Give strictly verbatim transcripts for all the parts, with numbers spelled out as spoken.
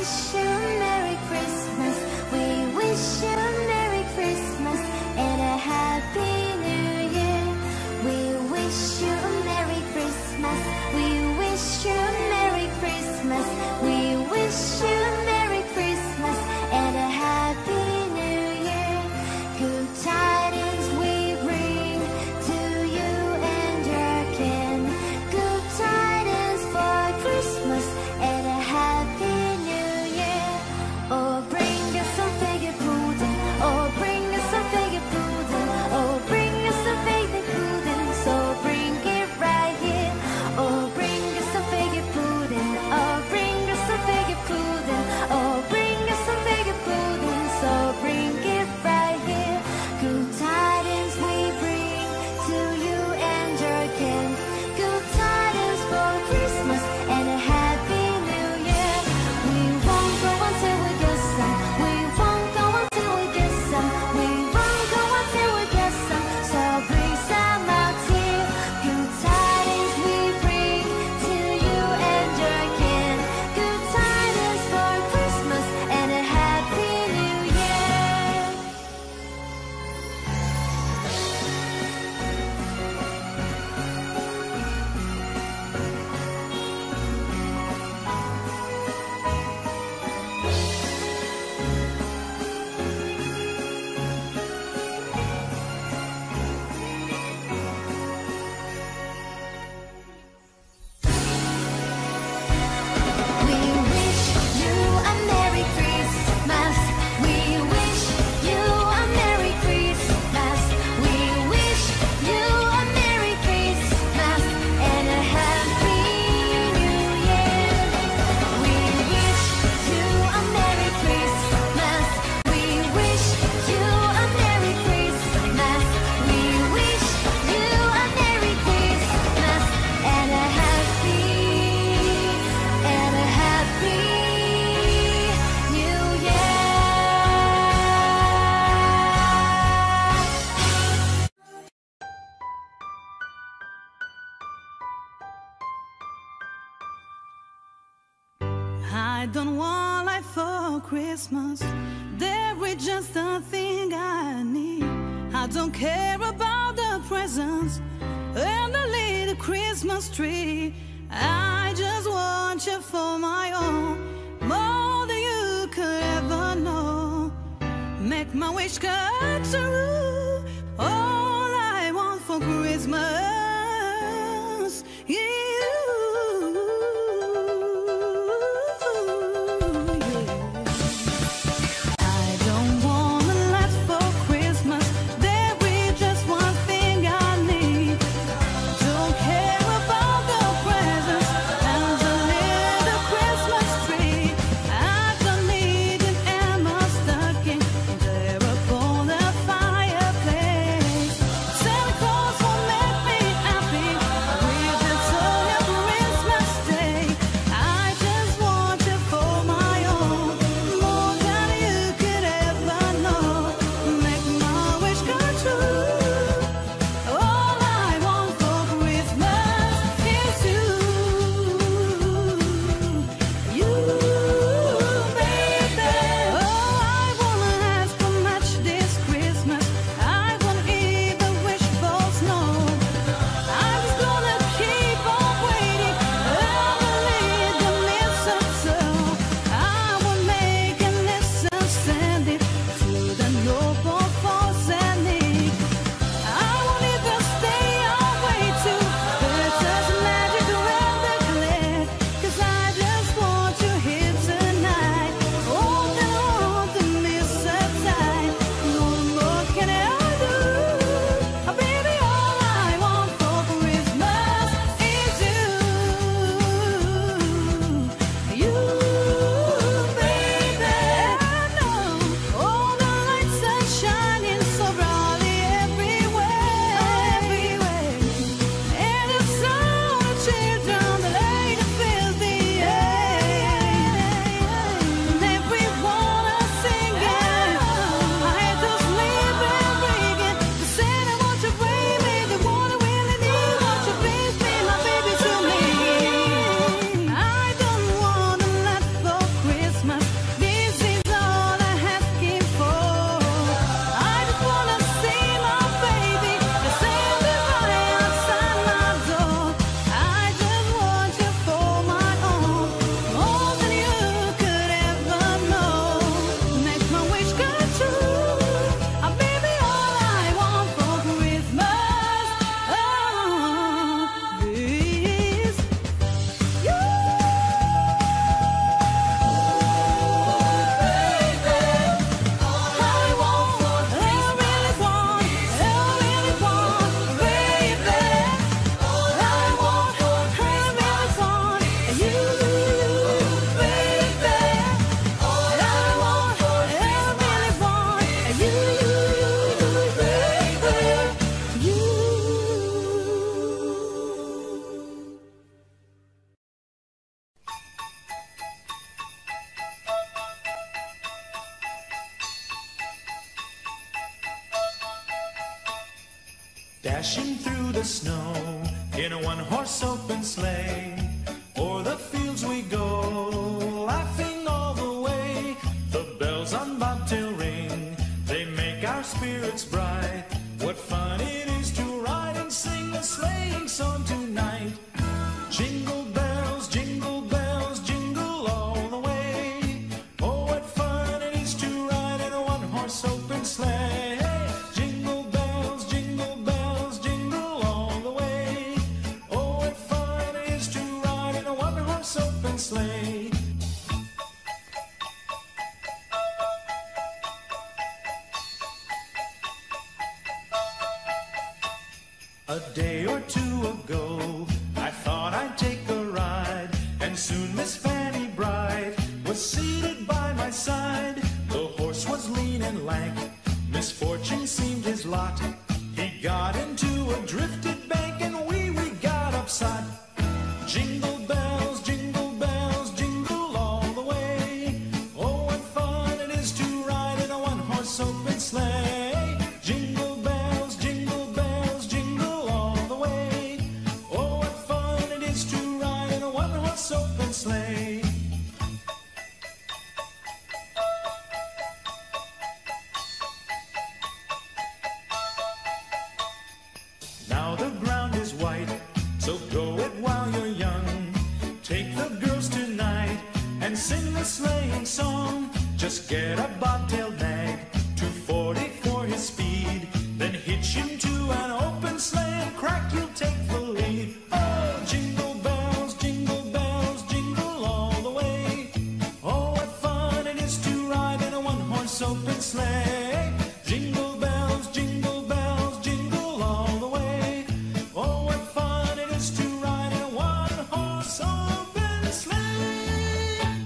wish you a Merry Christmas. We wish you a Merry Christmas and a Happy New Year. We wish you a Merry Christmas. We wish you a Merry Christmas. We wish you a Merry Christmas and a Happy New Year. Good tidings we bring to you and your kin. Good tidings for Christmas and a Happy New Year. Oh, bring us some figgy pudding. Oh, bring us some figgy pudding. Oh, bring us some figgy pudding. So bring it right here. Oh, bring us some figgy pudding. Oh, bring us some figgy pudding. Oh, bring us some figgy pudding. So bring it right here. Good tidings we bring to you and your kin. Good tidings for Christmas and a Happy New Year. We won't go until we get some. We won't go until we get some. We won't go until we get some. So bring some out here. Good tidings we bring to you and your kin. Good tidings for Christmas and a Happy New Year. We wish you a Merry Christmas. We wish you a Merry Christmas. We wish you a Merry Christmas and a Happy New Year. We wish you a Merry Christmas. We wish you a Merry Christmas. We wish you a Merry Christmas and a Happy and a Happy New Year. I don't want life for Christmas. There is just a thing I need. I don't care about the presents and the little Christmas tree. I just want you for my own, more than you could ever know. Make my wish come true. All I want for Christmas is you. I don't want a lot for Christmas. There is just one thing I need. Don't care about the presents and the little Christmas tree. I don't need an Emma stocking there upon the fireplace. Dashing through the snow in a one-horse open sleigh, o'er the fields we go, laughing all the way. The bells on bobtail ring, they make our spirits bright. What fun it is to ride and sing a sleighing song tonight. Jingle bells, jingle bells, jingle all the way. Oh, what fun it is to ride in a one-horse open sleigh. Jingle bells, jingle bells, jingle all the way. Oh, what fun it is to ride in a one-horse open sleigh. A day or two ago, I thought I'd take a ride, and soon Miss Fanny Bright was seated by my side. The horse was lean and lank, misfortune seemed his lot. He got into a drifted bank, and we, we got upside. Jingle bells, jingle bells, jingle all the way. Oh, what fun it is to ride in a one-horse open sleigh. Jingle bells, jingle bells, jingle all the way. Oh, what fun it is to ride in a one-horse open sleigh. Now the ground is white, so go it while you're young. Take the girls tonight and sing the sleighing song. Just get a bobtail nag, two forty for his speed. Then hitch him to an open sleigh and crack, you'll take the lead. Oh, jingle bells, jingle bells, jingle all the way. Oh, what fun it is to ride in a one-horse open sleigh. Jingle bells, jingle bells, jingle all the way. Oh, what fun it is to ride in a one-horse open sleigh.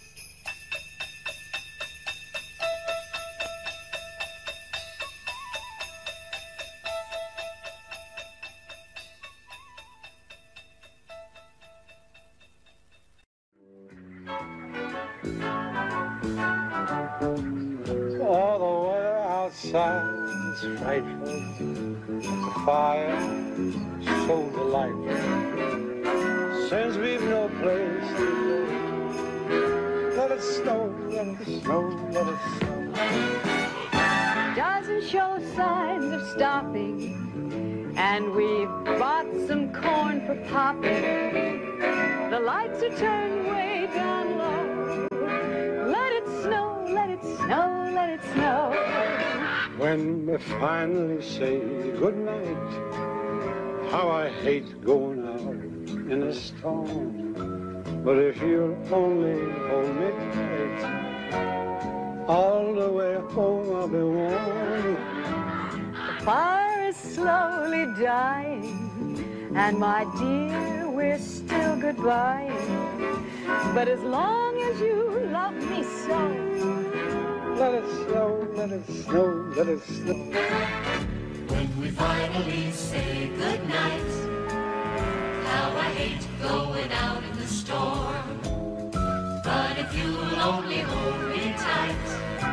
Oh, the weather outside is frightful. The fire so delightful. Since we've no place to go, let it snow, let it snow, let it snow. Doesn't show signs of stopping, and we've bought some corn for popping. The lights are turned way down low. Let it snow, let it snow, let it snow. When we finally say goodnight, how I hate going out in a storm. But if you'll only hold me tight, all the way home I'll be warm. The fire is slowly dying, and my dear, we're still goodbying. But as long as you love me so, let it snow, let it snow, let it snow. When we finally say goodnight, how I hate going out in the storm. But if you'll only hold me tight,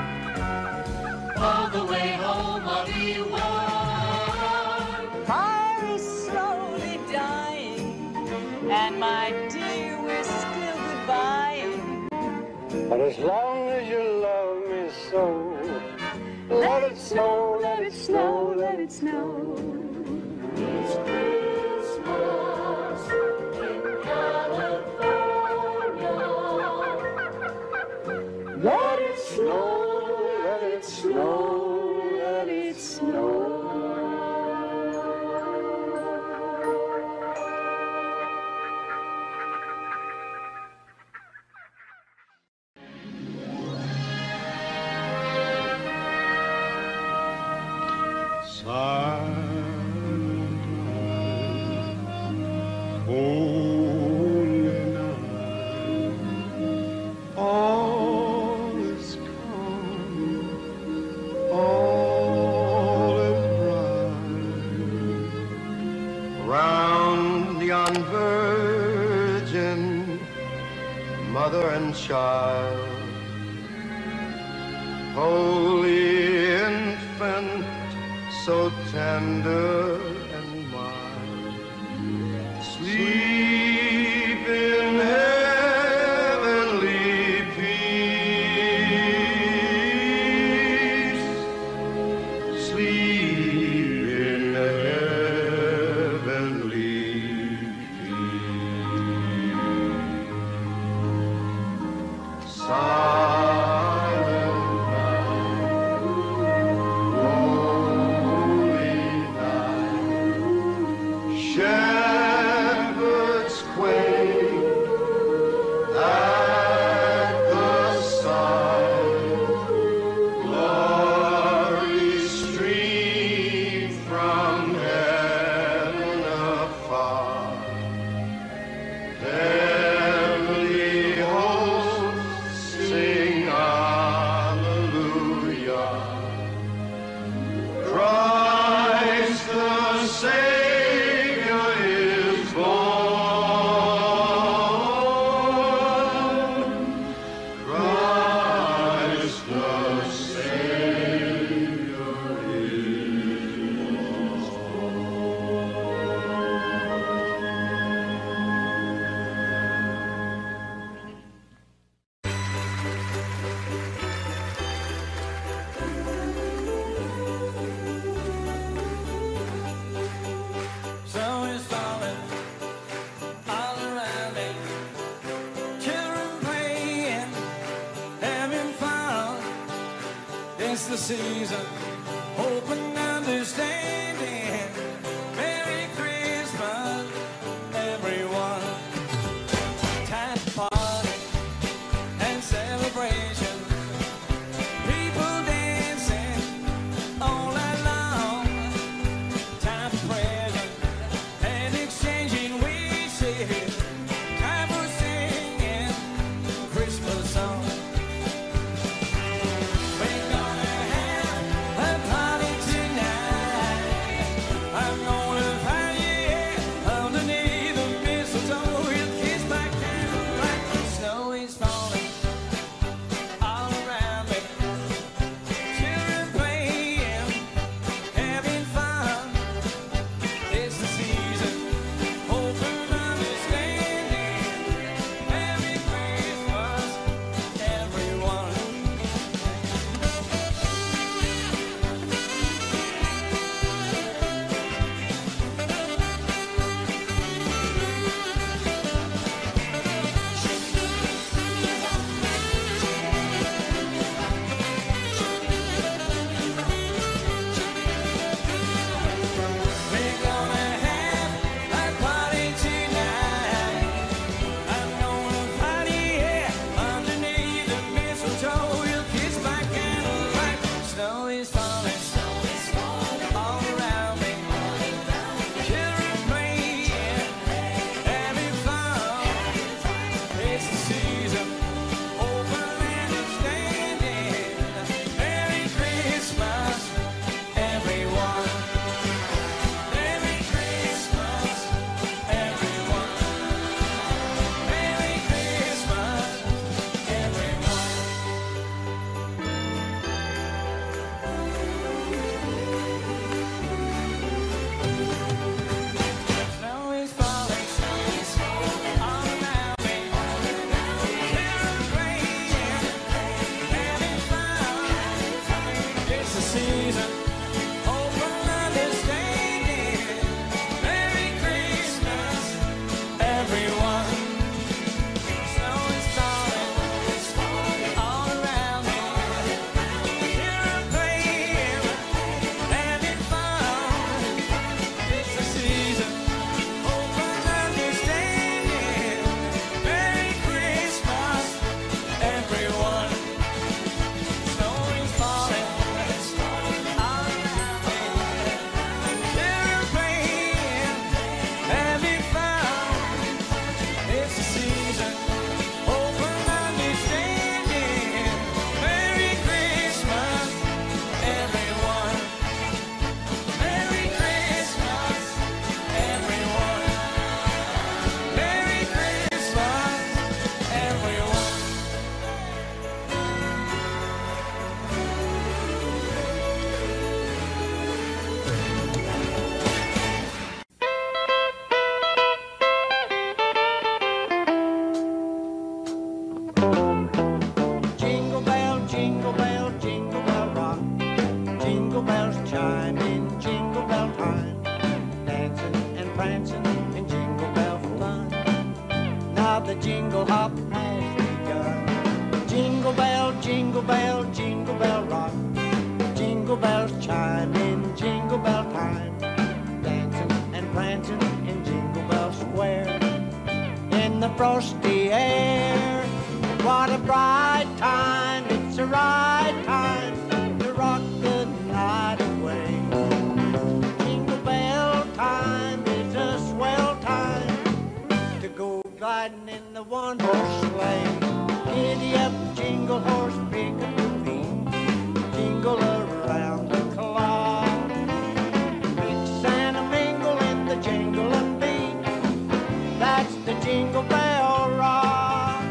all the way home I'll be warm. fire is slowly dying, and my dear, we're still goodbying. But as long as you love me so, Let it snow, let it snow, let it snow. It's Christmas in California. Let it snow, let it snow, let it snow. Mother and child, holy infant, so tender and mild. Sleep in heavenly peace. Sleep in heavenly peace. Silent night, holy night, shepherds quake at the sight. Glory stream from heaven afar. Heavenly hosts sing hallelujah. Christ the Savior is born. Christ the Savior is Snow is falling all around me. Children playing, having fun. It's the season, hope and understanding. Merry Christmas, everyone. Time for party and celebration. People dancing all night long. Time for present and exchanging wishes. Time for singing Christmas songs. We're gonna have a the jingle hop has begun. Jingle bell, jingle bell, jingle bell rock. Jingle bells chime in jingle bell time. Dancing and prancing in Jingle Bell Square. In the frosty air, what a bright time. It's a right time to rock the night away. Jingle bell time is a swell time to go gliding in the one-horse sleigh. Giddy up, jingle horse, pick up your feet. Jingle around the clock. Mix and a mingle in the jingling beat. That's the Jingle Bell Rock.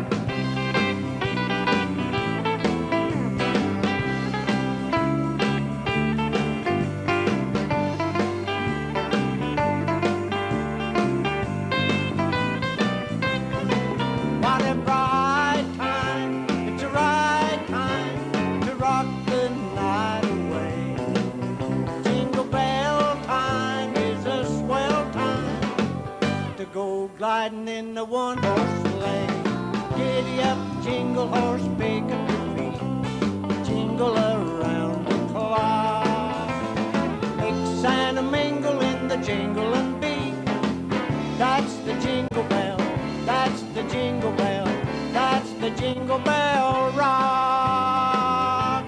What a bright time, it's a right time to rock the night away. Jingle bell time is a swell time to go gliding in the one-horse sleigh. Giddy up, jingle horse, pick up your feet. Jingle around the clock. Mix and a mingle in the jingling beat. That's the jingle bell, that's the jingle bell, that's the Jingle Bell Rock.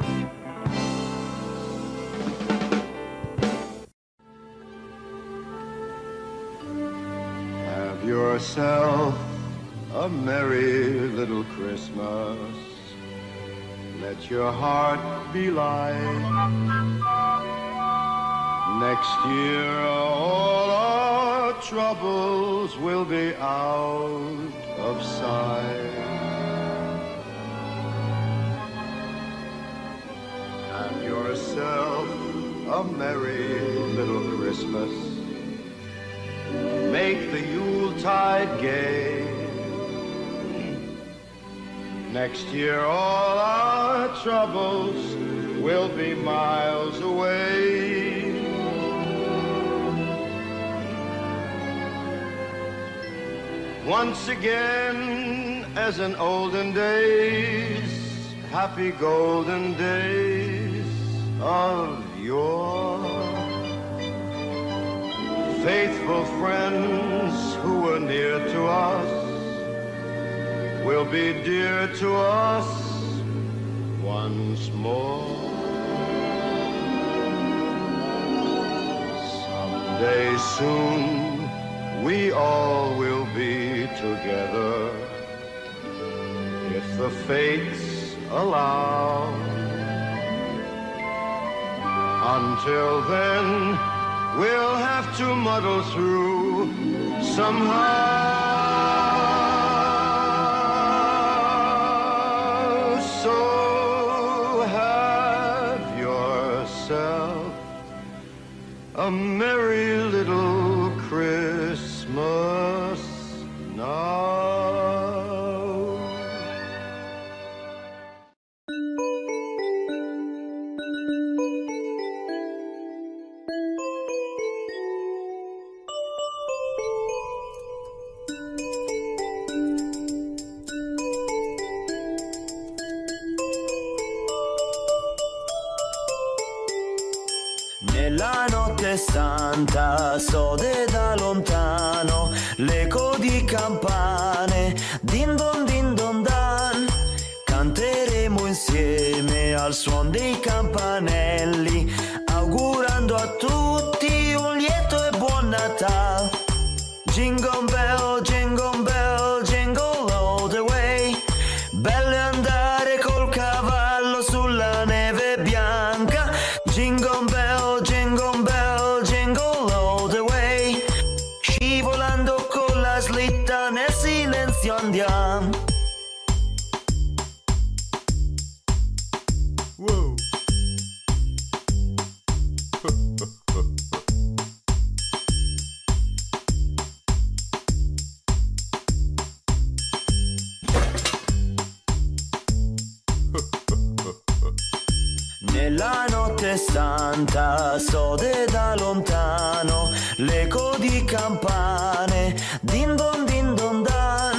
Have yourself a merry little Christmas. Let your heart be light. Next year all our troubles will be out of sight. Have yourself a merry little Christmas. Make the Yuletide gay. Next year all our troubles will be miles away. Once again, as in olden days, happy golden days of yore. Faithful friends who were near to us will be dear to us once more. Someday soon we all will be together, if the fates allow. Until then, we'll have to muddle through somehow. So have yourself a merry little Christmas now. Nella notte santa sode da lontano l'eco di campane, din don din don dan. Canteremo insieme al suon dei campanelli, augurando a tutti un lieto e buon Natale. Jingle bell, jingle bell, jingle all the way. Bello è andare col cavallo sulla neve bianca. Jingle bell, jingle bell, jingle all the way. Scivolando con la slitta nel silenzio andiamo. Wow. Nella notte santa sode da lontano l'eco di campane, din don din don dan.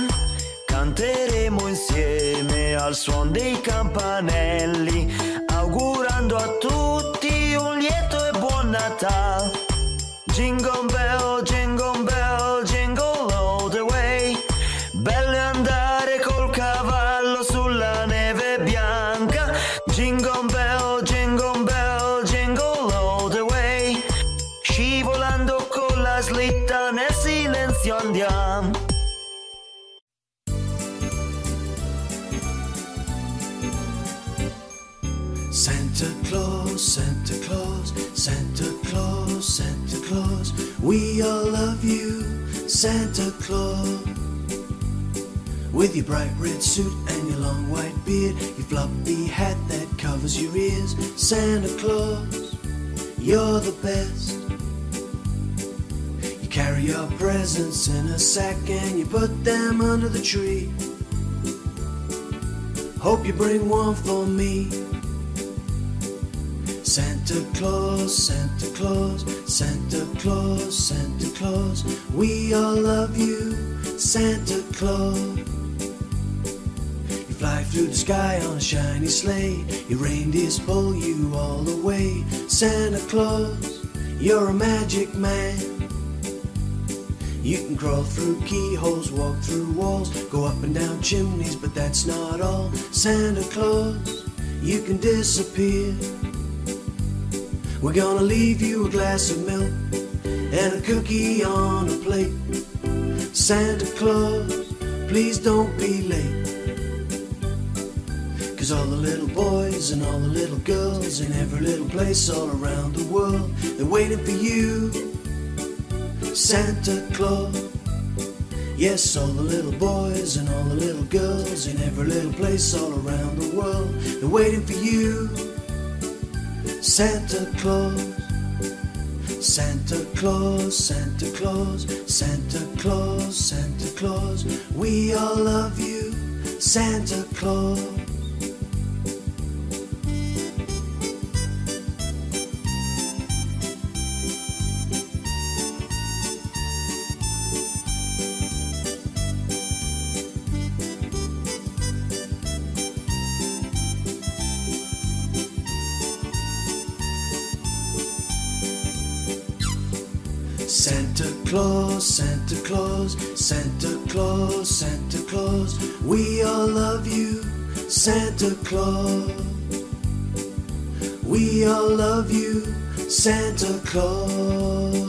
al suon dei campanelli, augurando a tutti un lieto e buon Natale. Jingle bell, jingle bell, jingle all the way. Bello è andare col cavallo sulla neve bianca. Jingle bell, jingle bell, jingle all the way. Scivolando con la slitta nel silenzio andiamo. Santa Claus, Santa Claus, Santa Claus, Santa Claus, we all love you, Santa Claus. With your bright red suit and your long white beard, your floppy hat that covers your ears, Santa Claus, you're the best. You carry your presents in a sack and you put them under the tree. Hope you bring one for me. Santa Claus, Santa Claus, Santa Claus, Santa Claus, we all love you, Santa Claus. You fly through the sky on a shiny sleigh, your reindeers pull you all the way. Santa Claus, you're a magic man. You can crawl through keyholes, walk through walls, go up and down chimneys, but that's not all. Santa Claus, you can disappear. We're gonna leave you a glass of milk and a cookie on a plate. Santa Claus, please don't be late. Cause all the little boys and all the little girls in every little place all around the world, they're waiting for you, Santa Claus. Yes, all the little boys and all the little girls in every little place all around the world, they're waiting for you, Santa Claus. Santa Claus, Santa Claus, Santa Claus, Santa Claus, we all love you, Santa Claus. Santa Claus, Santa Claus, Santa Claus, Santa Claus, we all love you, Santa Claus. We all love you, Santa Claus.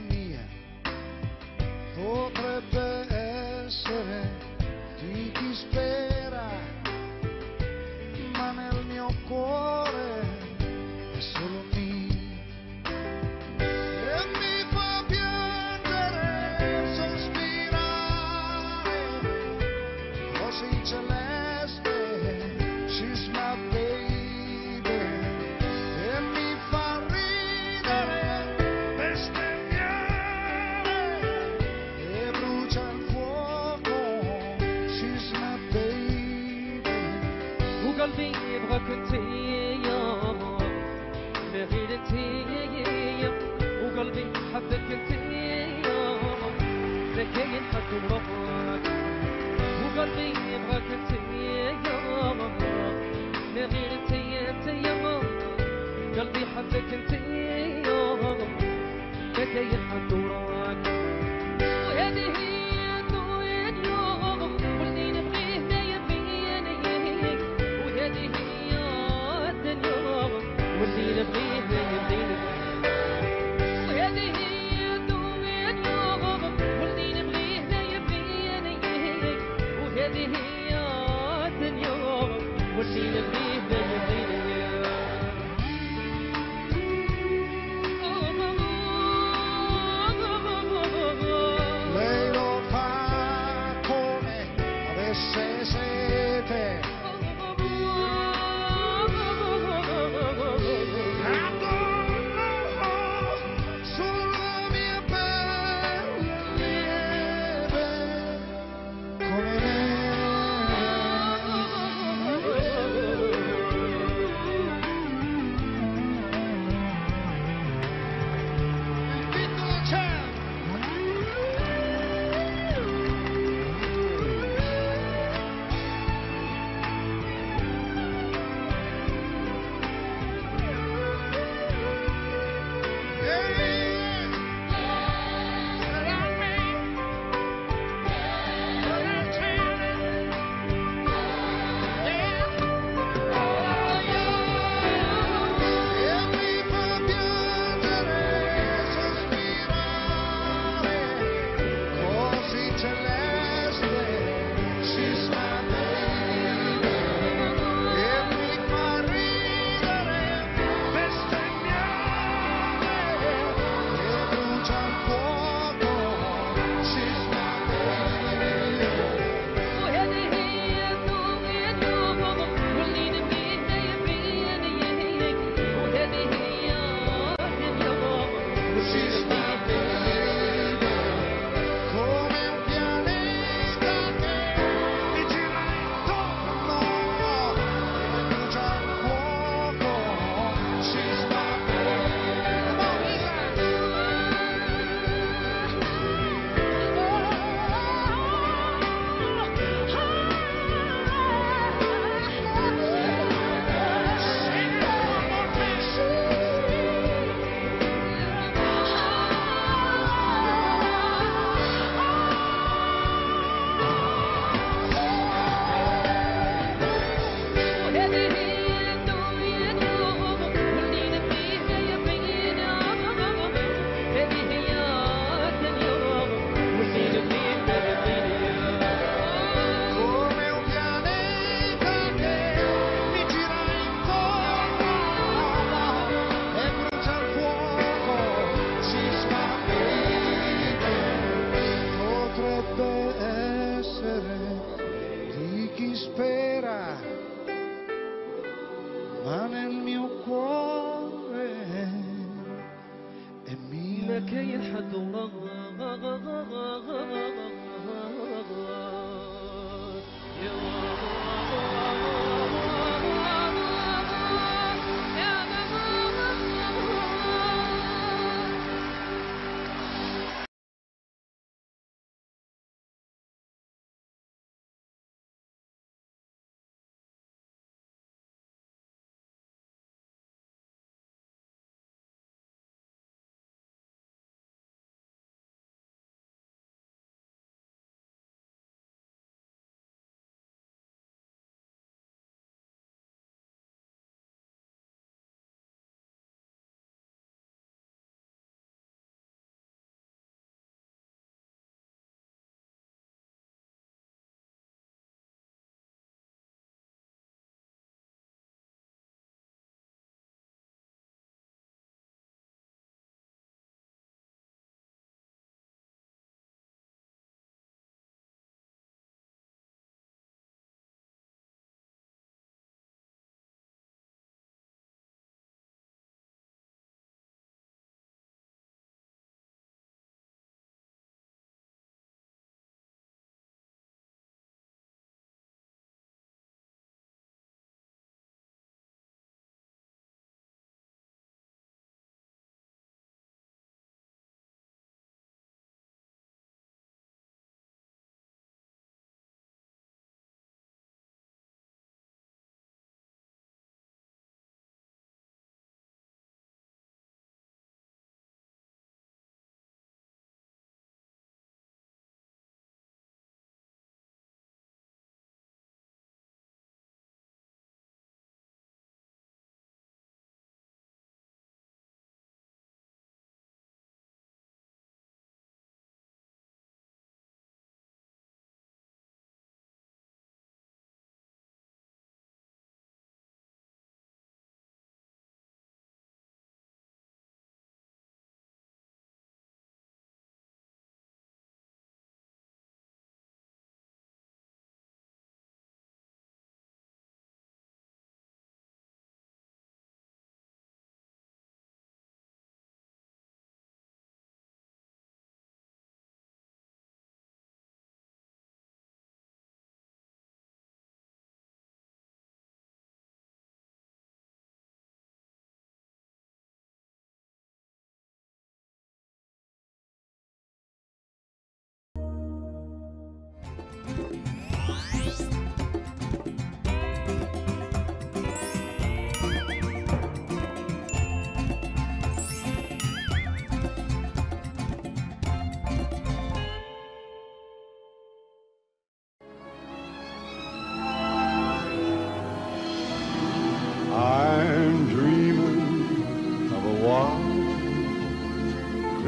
mia potrebbe essere di chi spera, ma nel mio cuore è solo mia. E mi fa piangere, sospirare, così celeste, she's my baby. E mi fa ridere, bestemmiare, e brucia il fuoco, she's my baby. وقلبي يبغاك انت يا نغير انت يا وقلبي حبك انت يا لكين حد وراك وقلبي يبغاك انت يا نغير انت انت يا قلبي حبك انت يا لكين حد وراك وهذه هي الدنيا اليوم واللي نبغيه داير بينا وهذه هي الدنيا واللي نبغيه داير بينا وهذه هي الدنيا اليوم واللي نبغيه داير بينا وهذه هي الدنيا واللي نبغيه داير بينا Lei lo fa come avesse sete. Addosso sulla mia pelle lieve come il piccolo cielo. Spera, ma nel mio cuore è mia. ما كاين حد وراك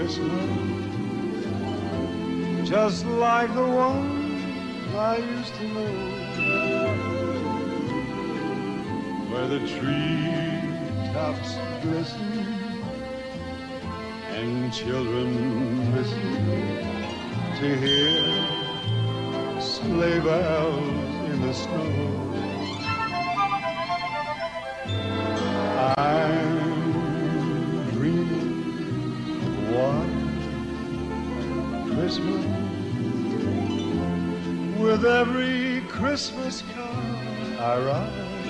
Christmas, just like the one I used to know, where the tree tops glisten and children listen to hear sleigh bells in the snow. I'm dreaming of one Christmas with every Christmas card I write.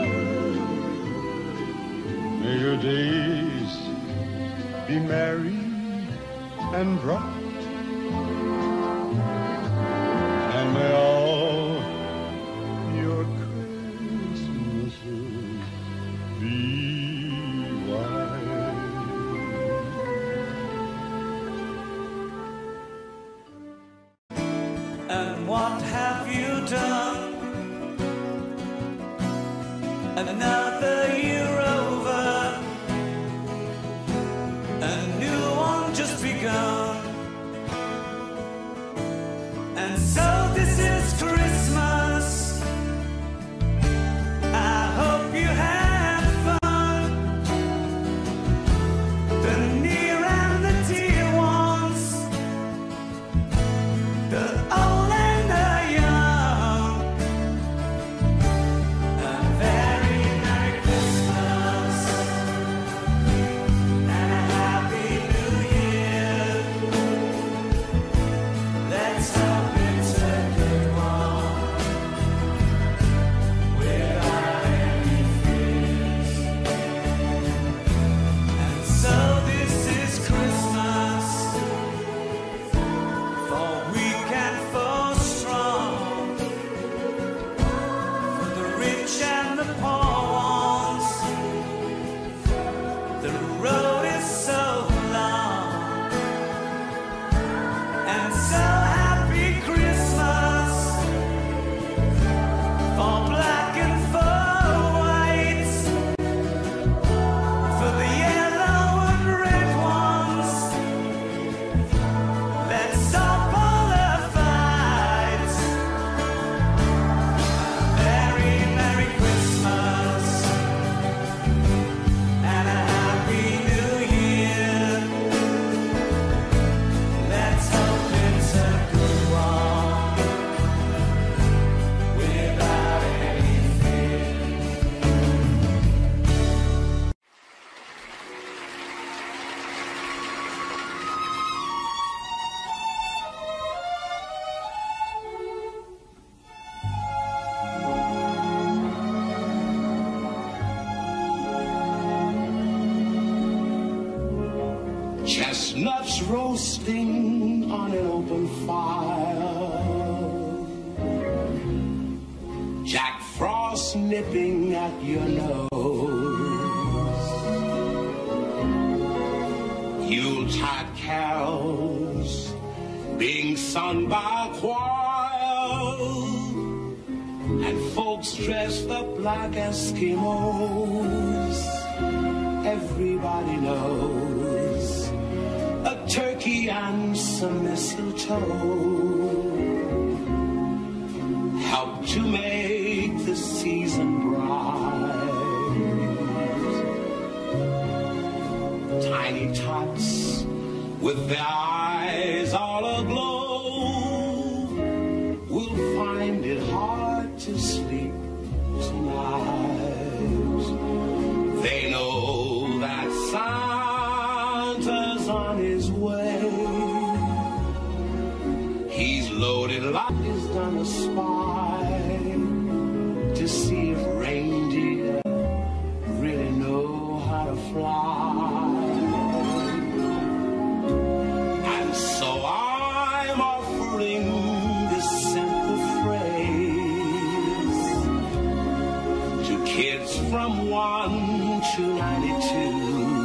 May your days be merry and bright, and may all your Christmases be white. And what have you done? Another year over, a new one just begun. And so this is Christmas. I hope you had fun. The near and the dear ones, the old and the young. A very Merry Christmas and a Happy New Year. Let's hope it's a good one without any fears. And so this is Christmas, for weak and for strong, for the rich and the poor ones. The road is so long, and so happy Christmas for black and for white, for the yellow and red ones. Let's stop all the fights. Very Merry Christmas and a Happy New Year. Let's hope it's a good one without any fear. Chestnuts roasting on an open fire, Jack Frost nipping at your nose, Yuletide carols being sung by a choir, and folks dressed up like Eskimos. Everybody knows a turkey and some mistletoe help to make the season bright. Tiny tots with their eyes all aglow will find it hard to sleep tonight. They know that Santa's on his way. He's loaded like he's done a spy to see if reindeer really know how to fly. And so I'm offering this simple phrase to kids from one to ninety-two.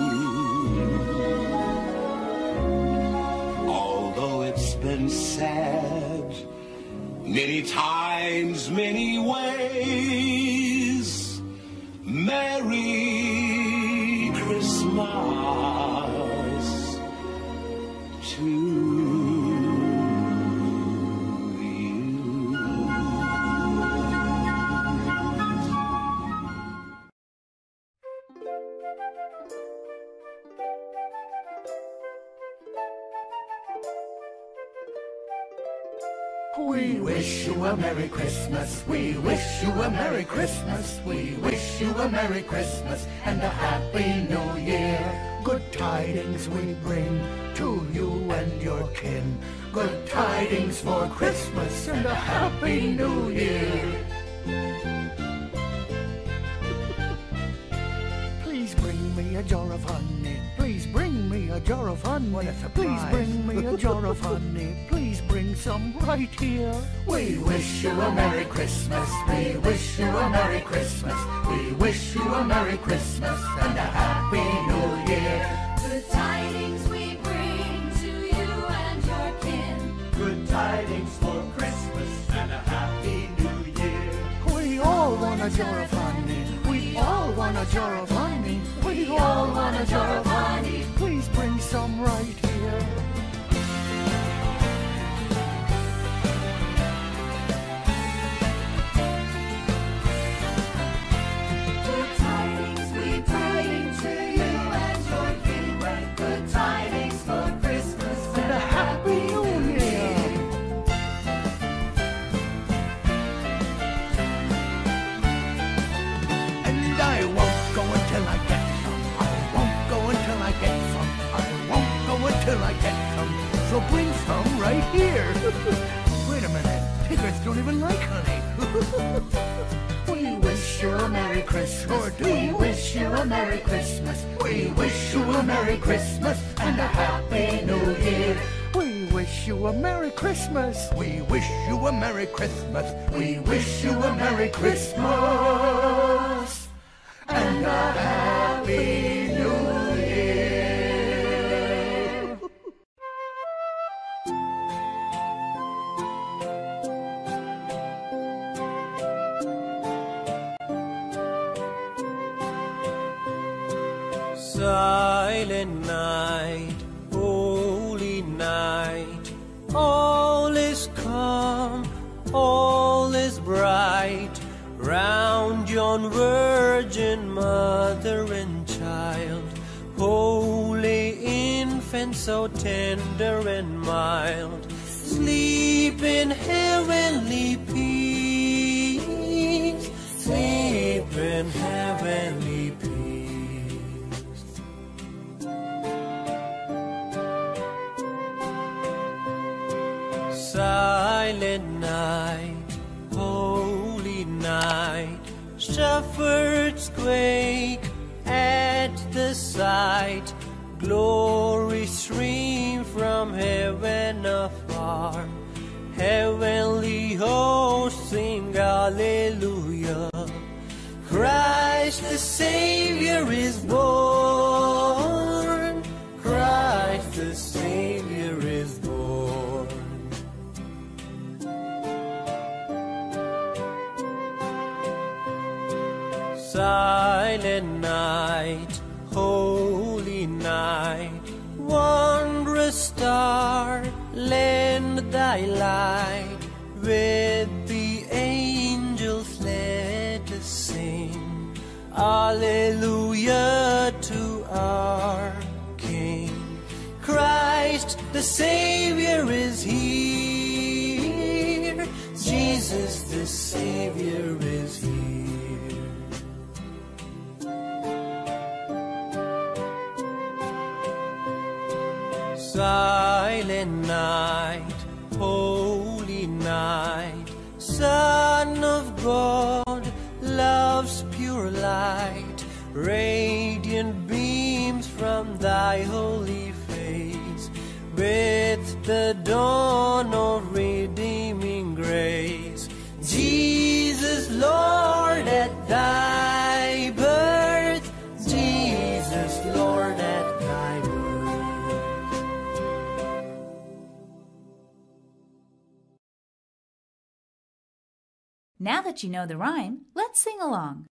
Although it's been said many times, many ways, Merry Christmas to We wish you a Merry Christmas. We wish you a Merry Christmas. We wish you a Merry Christmas and a Happy New Year. Good tidings we bring to you and your kin. Good tidings for Christmas and a Happy New Year. Please bring me a jar of honey. Please bring me a jar of honey. What a surprise. Please bring me a jar of honey. Please bring some right here. We wish you a Merry Christmas. We wish you a Merry Christmas. We wish you a Merry Christmas and a Happy New Year. Good tidings we bring to you and your kin. Good tidings for Christmas and a Happy New Year. We all want a jar of honey. We all want a jar of honey. We all want a jar of honey. Please bring some right here. Good tidings we bring to you and your kin. Good tidings for Christmas and a Happy New Year. And I won't go until I get some. I won't go until I get some. I won't go until I get some. So bring some right here. Wait a minute. Piglets don't even like honey. We wish you a Merry Christmas. Or do we wish you a Merry Christmas? We wish you a Merry Christmas and a Happy New Year. We wish you a Merry Christmas. We wish you a Merry Christmas. We wish you a Merry Christmas and a Happy New Year. Silent night, holy night, all is calm, all is bright, round yon virgin mother and child, holy infant so tender and mild, sleep in heavenly peace, sleep in heavenly peace. Silent night, holy night, shepherds quake at the sight, glory stream from heaven afar, heavenly hosts sing hallelujah, Christ the Savior is born, Christ the Savior is born. Silent night, holy night, wondrous star, lend thy light, with the angels let us sing, Alleluia to our King. Christ the Savior is here, Jesus the Savior is here. Silent night, holy night, Son of God, love's pure light, radiant beams from thy holy face, with the dawn of redeeming grace. Jesus, Lord, at thy birth, Jesus, Lord, at thy birth. Now that you know the rhyme, let's sing along.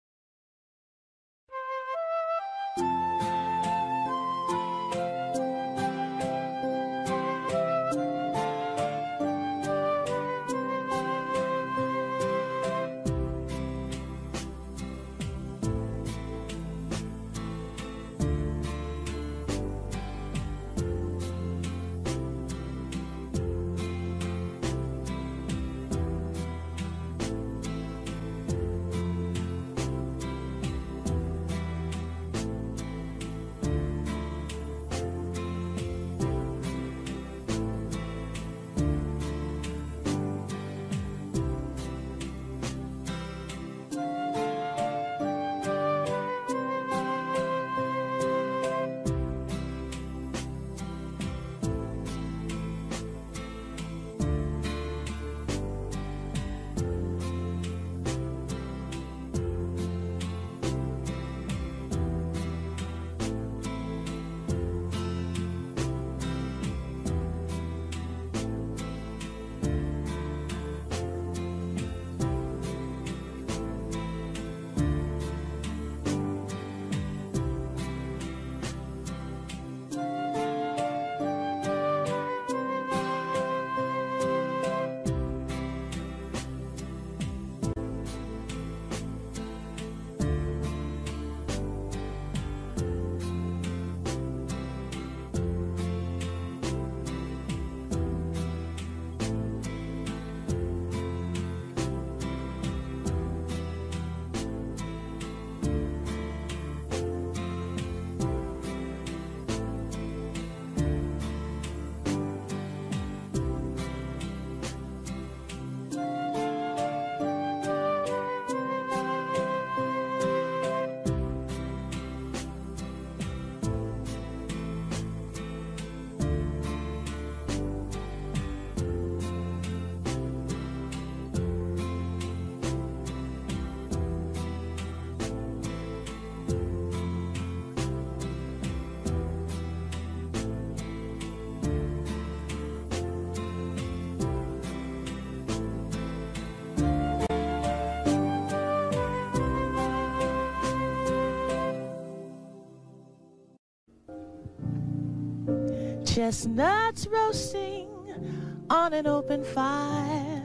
chestnuts roasting on an open fire,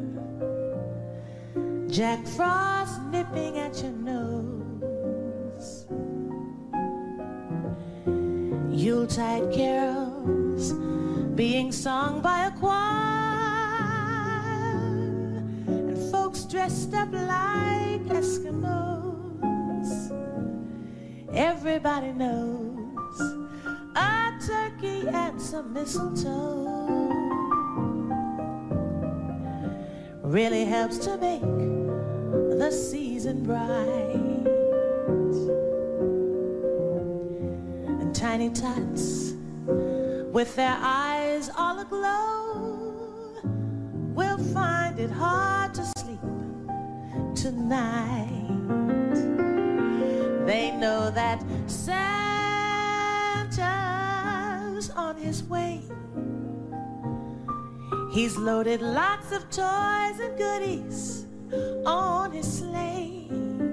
Jack Frost nipping at your nose, Yuletide carols being sung by a choir, and folks dressed up like Eskimos. Everybody knows a turkey and some mistletoe really helps to make the season bright. And tiny tots with their eyes all aglow will find it hard to sleep tonight. They know that Santa's on his way. He's loaded lots of toys and goodies on his sleigh,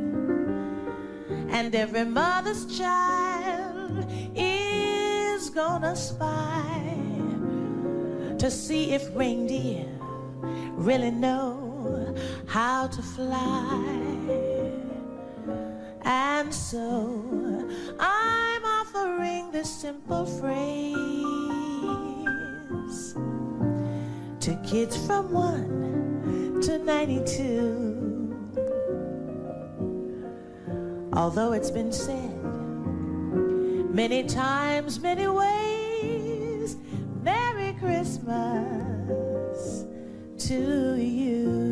and every mother's child is gonna spy to see if reindeer really know how to fly. And so I'm offering this simple phrase to kids from one to ninety-two. Although it's been said many times, many ways, Merry Christmas to you.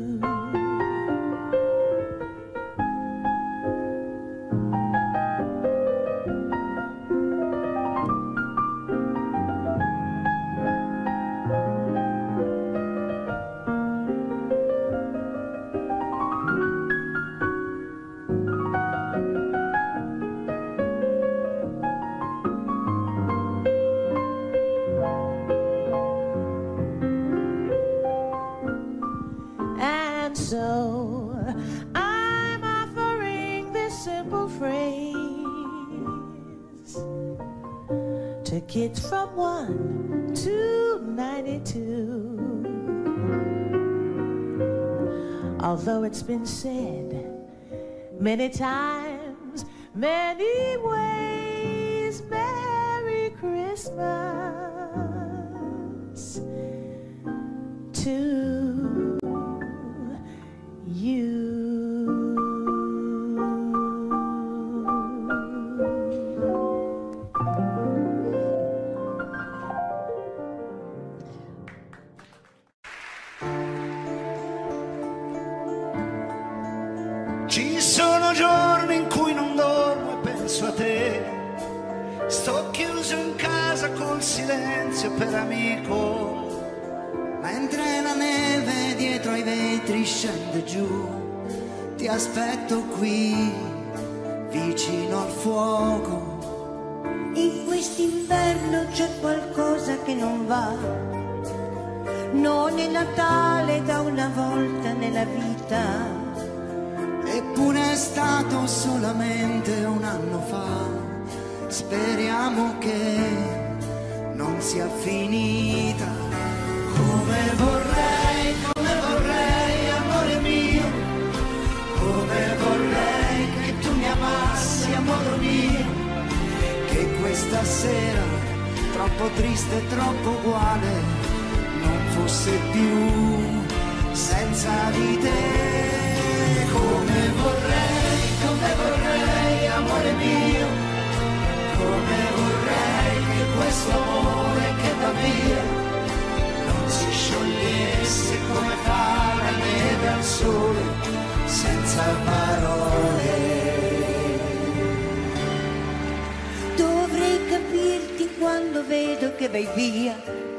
So I'm offering this simple phrase to kids from one to ninety-two. Although it's been said many times, many ways, Merry Christmas to you. Ci sono giorni in cui non dormo e penso a te. Sto chiuso in casa col silenzio per amico, mentre la neve dietro ai vetri scende giù. Ti aspetto qui, vicino al fuoco. In quest'inverno c'è qualcosa che non va. Non è Natale da una volta nella vita. Eppure è stato solamente un anno fa. Speriamo che non sia finita. Come vorrei, come vorrei, amore mio, come vorrei che tu mi amassi, amore mio, che questa sera, troppo triste e troppo uguale, non fosse più senza di te. Come vorrei, come vorrei, amore mio, come vorrei che questo amore che va via non si sciogliesse come fa la neve al sole, senza parole. Dovrei capirti quando vedo che vai via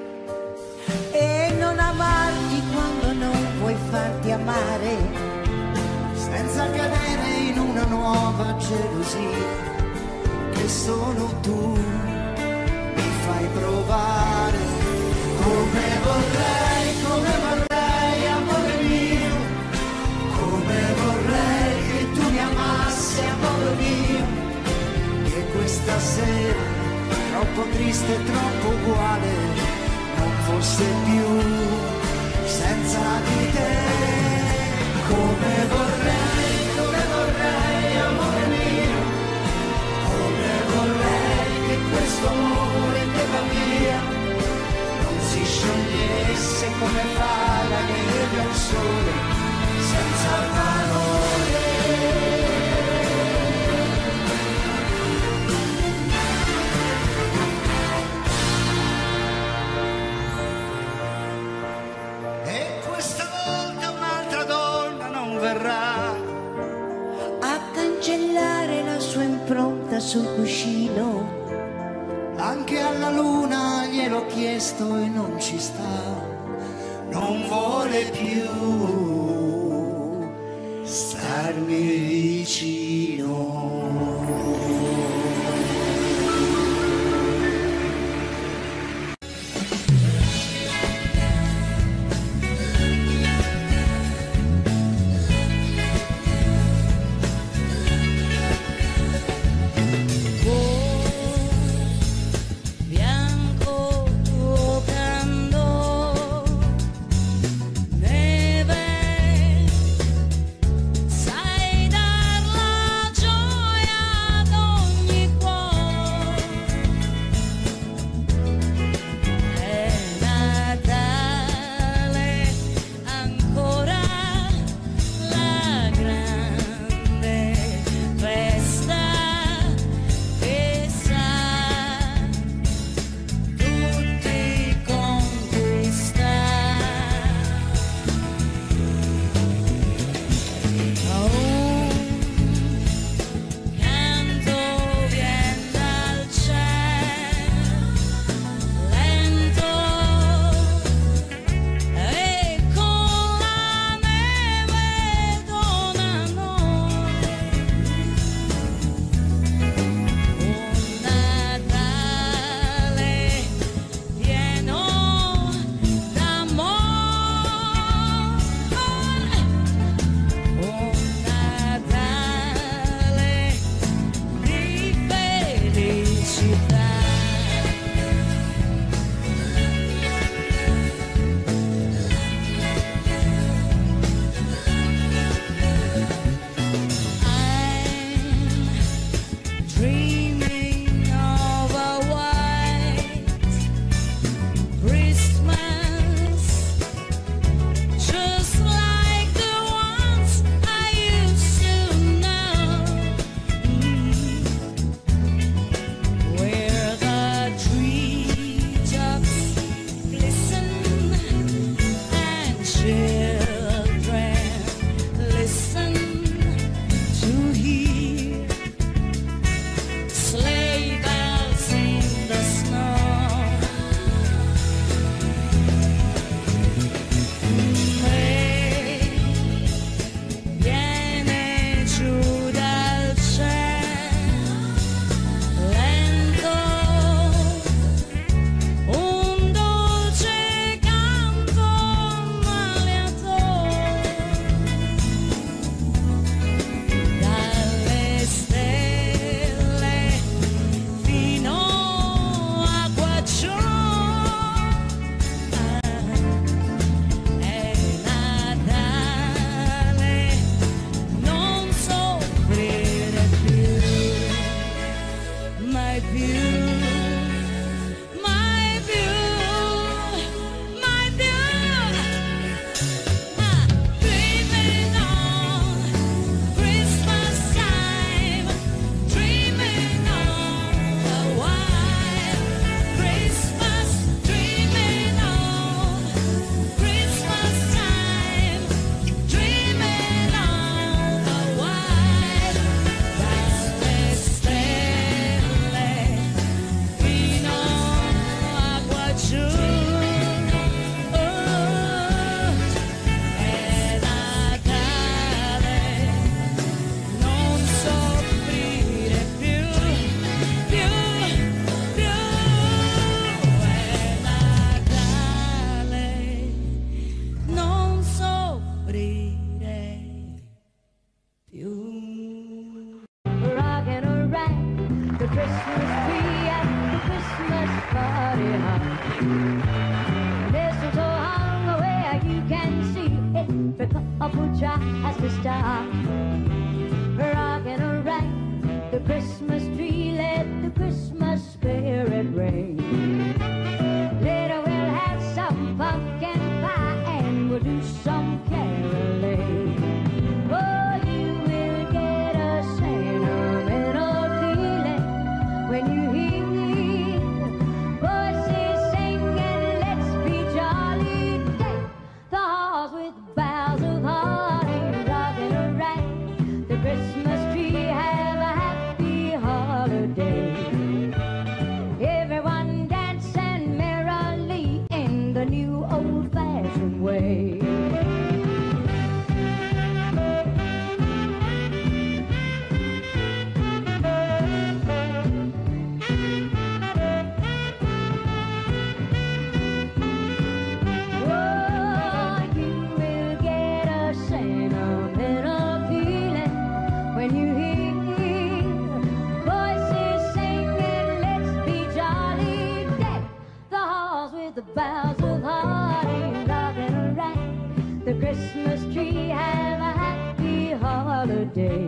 e non amarti quando non vuoi farti amare, senza cadere in una nuova gelosia che solo tu mi fai provare. Come vorrei, come vorrei, amore mio, come vorrei che tu mi amassi, amore mio, che questa sera, troppo triste e troppo fosse più senza di te. Come vorrei, come vorrei, amore mio, come vorrei che questo amore che va via non si sciogliesse come fa la neve al sole senza parole. E questa volta un'altra donna non verrà a cancellare la sua impronta sul cuscino. Anche alla luna gliel'ho chiesto e non ci sta, non vuole più starmi vicino. Bianco tocando neve, sai dar ragione. Christmas tree, let the Christmas spirit reign. Later we'll have some pumpkin pie and we'll do some caroling. Oh, you will get a sentimental feeling when you hear voices singing, let's be jolly. Deck the halls with boughs of holly, rocking around the Christmas tree. Have a happy holiday. Everyone dancing merrily in the new old-fashioned way. Oh, you will get a sentimental feeling when you hear voices singing, let's be jolly. Deck the halls with the boughs of holly, rocking around the Christmas tree. Have a happy holiday.